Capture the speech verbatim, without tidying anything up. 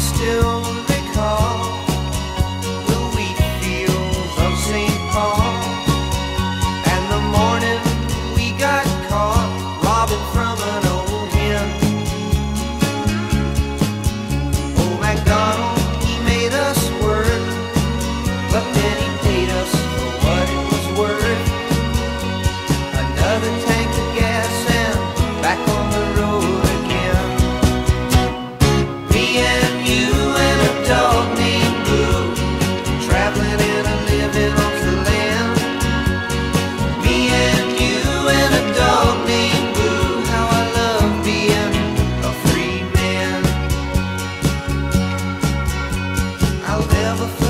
still recall the wheat fields of Saint Paul, and the morning we got caught robbing from an old hen. Old MacDonald, he made us work, but then he paid us for what it was worth. Another tank of gas and back on the road again. Me and you and a dog named Blue, traveling and a living off the land. Me and you and a dog named Blue, how I love being a free man. I'll never